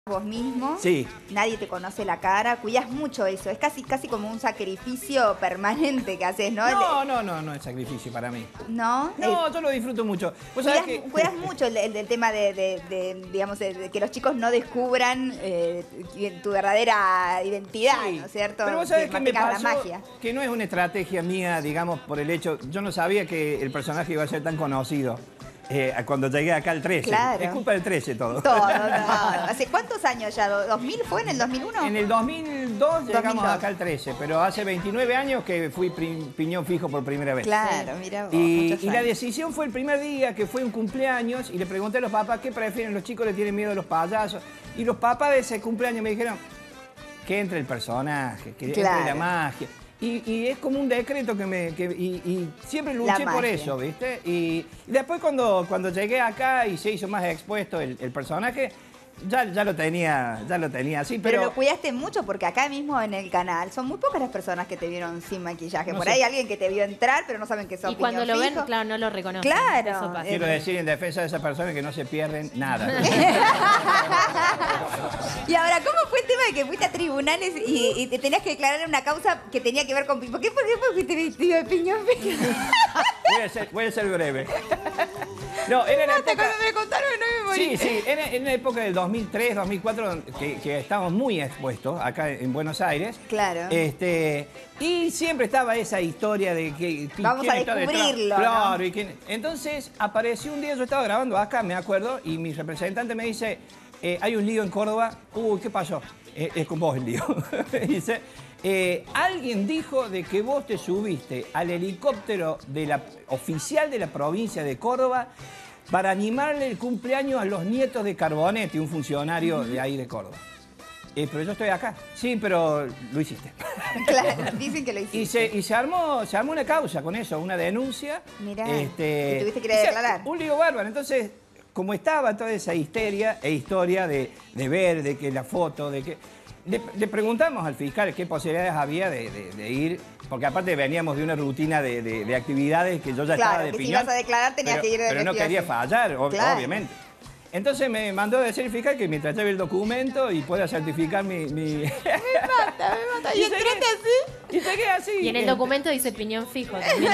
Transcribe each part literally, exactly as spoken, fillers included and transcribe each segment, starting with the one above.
vos mismo, sí. Nadie te conoce la cara, cuidas mucho eso, es casi casi como un sacrificio permanente que haces, ¿no? No, no, no, no es sacrificio para mí. ¿No? No, eh, yo lo disfruto mucho. ¿Vos cuidas, sabés que... cuidas mucho el, el, el tema de, de, de digamos, de, de que los chicos no descubran eh, tu verdadera identidad, Sí, ¿no es cierto? pero vos sabés que, que me mantengas pasó la magia. que no es una estrategia mía, digamos, por el hecho... Yo no sabía que el personaje iba a ser tan conocido. Eh, cuando llegué acá al trece. Claro. Es culpa del trece todo. Todo, todo. ¿Hace cuántos años ya? ¿dos mil fue? ¿En el dos mil uno? En el dos mil dos llegamos dos mil dos. acá al trece, pero hace veintinueve años que fui pri- piñón fijo por primera vez. Claro, mira vos, Y, muchos y la años. decisión fue el primer día, que fue un cumpleaños, y le pregunté a los papás qué prefieren. Los chicos le tienen miedo a los payasos. Y los papás de ese cumpleaños me dijeron que entre el personaje, que Claro. entre la magia. Y, y es como un decreto que me... Que, y, y siempre luché La por magia. eso, ¿viste? Y, y después cuando, cuando llegué acá y se hizo más expuesto el, el personaje, ya, ya lo tenía ya lo tenía así, Pero, pero... lo cuidaste mucho porque acá mismo en el canal son muy pocas las personas que te vieron sin maquillaje. No Por sé. ahí alguien que te vio entrar, pero no saben que sos Y cuando piñón lo ven, fijo. claro, no lo reconocen. Claro. Eso pasa. Quiero decir en defensa de esas personas que no se pierden nada. Y ahora, ¿cómo fue el tema de que fuiste a tribunales y, y te tenías que declarar una causa que tenía que ver con... ¿Por qué, por qué fuiste vestido de piñón fijo? Voy a ser, voy a ser breve. No, era la Hasta época... cuando me contaron no me morí. Sí, sí, era en la época del dos mil tres, dos mil cuatro, que, que estábamos muy expuestos acá en Buenos Aires. Claro. Este, y siempre estaba esa historia de que... Vamos quién a está detrás. descubrirlo, Claro, ¿no? y quién... Entonces apareció un día, yo estaba grabando acá, me acuerdo, y mi representante me dice, eh, hay un lío en Córdoba. Uy, ¿qué pasó? Eh, es con vos el lío. Dice, eh, alguien dijo de que vos te subiste al helicóptero de la, oficial de la provincia de Córdoba para animarle el cumpleaños a los nietos de Carbonete, un funcionario de ahí de Córdoba. Eh, pero yo estoy acá. Sí, pero lo hiciste. Claro, dicen que lo hiciste. Y se, y se armó, se armó una causa con eso, una denuncia. Mirá, Este, y tuviste que ir a o sea, declarar. Un lío bárbaro. Entonces, como estaba toda esa histeria e historia de, de ver, de que la foto, de que... Le, le preguntamos al fiscal qué posibilidades había de, de- de ir, porque aparte veníamos de una rutina de, de- de actividades que yo ya Claro, estaba de que si piñón. ibas a declarar tenías pero, que ir de Pero no vestido quería así. fallar, ob- Claro. obviamente. Entonces me mandó a decir el fiscal que mientras lleve el documento y pueda certificar mi... mi... Me mata, me mata. ¿Y Y entraste llegué- así? Y llegué así. Y en el este, documento dice piñón fijo también.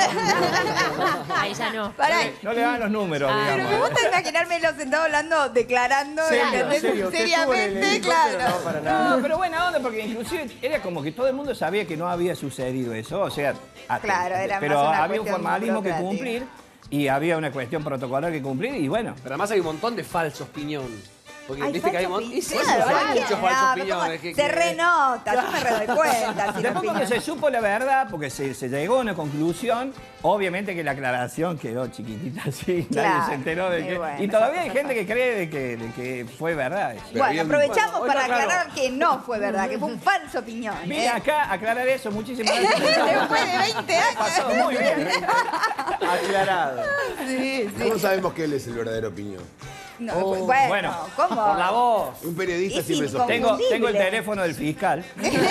Ahí ya no. Pará. No le dan los números, Ah, Pero digamos. me gusta imaginármelo sentado hablando, declarando, Serio, ¿entendés? serio, ¿usted estuvo en el seriamente, helicóptero? claro. No, para nada. No, pero buena onda, porque inclusive era como que todo el mundo sabía que no había sucedido eso, o sea... a- Claro, era pero más una había un cuestión formalismo que burocrática. cumplir y había una cuestión protocolar que cumplir y bueno... Pero además hay un montón de falsos piñón. Porque Hay viste que hay, falsos mon- pi- y sí, claro, hay vale. muchos No, falsos pero piñones. como- que- Se que- renota, yo me redoy cuenta. si los Después cuando piñones- se supo la verdad, porque se, se llegó a una conclusión, obviamente que la aclaración quedó chiquitita así, Claro, nadie se enteró de y que... bueno, y todavía hay esas gente que cree de que, de que fue verdad eso. Bueno, bien- aprovechamos bueno, para claro. aclarar que no fue verdad, que fue un falso piñón. Vine ¿eh? acá a aclarar eso, muchísimas gracias. Después de veinte años. Pasó muy bien. Aclarado. Sí, sí. ¿Cómo sabemos que él es el verdadero piñón? No, Oh, bueno, bueno, ¿cómo? por la voz. Un periodista Es siempre sospecha. Tengo, tengo el Inconfundible. teléfono del fiscal.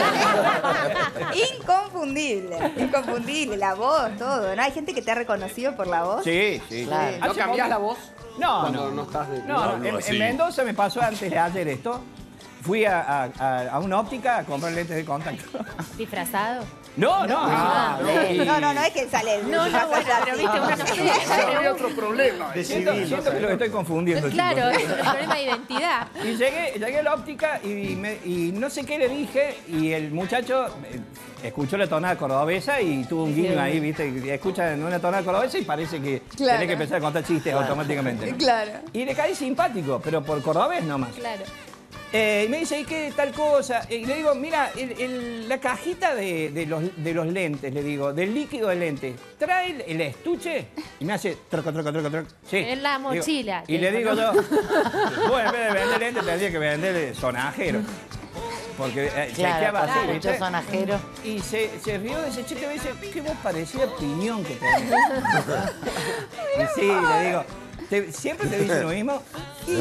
Inconfundible, inconfundible, la voz, todo, ¿no? Hay gente que te ha reconocido por la voz. Sí, sí. Claro. ¿No Hace cambiás poco- la voz? No, Cuando no. no estás de- No, no, no, en, así. en Mendoza me pasó antes de ayer esto. Fui a, a- a- a una óptica a comprar lentes de contacto. ¿Disfrazado? No, no. Ah, no, y- No, no, no es que sale el No, no, bueno, pero viste, uno no sé. Hay otro problema. De Siento, civil, siento que lo estoy confundiendo, Claro, chicos. es un problema de identidad. Y llegué, llegué a la óptica y, me- y no sé qué le dije y el muchacho eh, escuchó la tonada cordobesa y tuvo un guiño ahí, ¿viste? Y escucha en una tonada cordobesa y parece que Claro. tiene que empezar a contar chistes automáticamente. ¿no? Claro. Y le caí simpático, pero por cordobés nomás. Claro. Eh, y me dice, ¿y qué tal cosa? Y le digo, mira, el- el- la cajita de, de los, de los lentes, le digo, del líquido de lentes, ¿trae el, el estuche? Y me hace troco, troco, troco, troco. Sí. En la Digo, mochila, y te le dijo, digo ¿no? yo, bueno, en vez de vender lentes, tendría que vender sonajero. Porque eh, chequeaba así, Claro, ¿viste? mucho sonajero. Y se, se rió de ese chiste y me dice, qué vos parecía piñón que tenés. Y sí, le digo, te- siempre te dicen lo mismo. Y,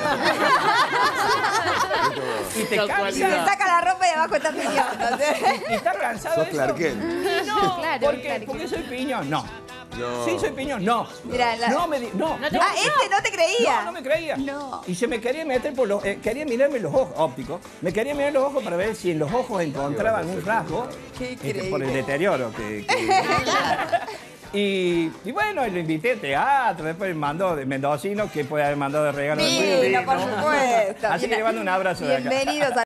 y te Y se cansa. saca la ropa y abajo está piñón, no sé. Y está cansado Sos de Clark eso. Kent. Y no, Claro, porque, Clark porque Kent. soy piñón. No. No. Sí, soy piñón. No. Mira, la- No me di- no. No te- Ah, este no te creía. No, no me creía. No. Y se me quería meter por los... eh, quería mirarme los ojos ópticos. Me quería mirar los ojos para ver si en los ojos encontraba algún rasgo. Qué este, increíble. por el deterioro que... que- y, y bueno, lo invité al teatro. Después me mandó de mendocino, que puede haber mandado de regalo. Divino, por supuesto. Así que Bien- le mando un abrazo de acá. Bienvenidos a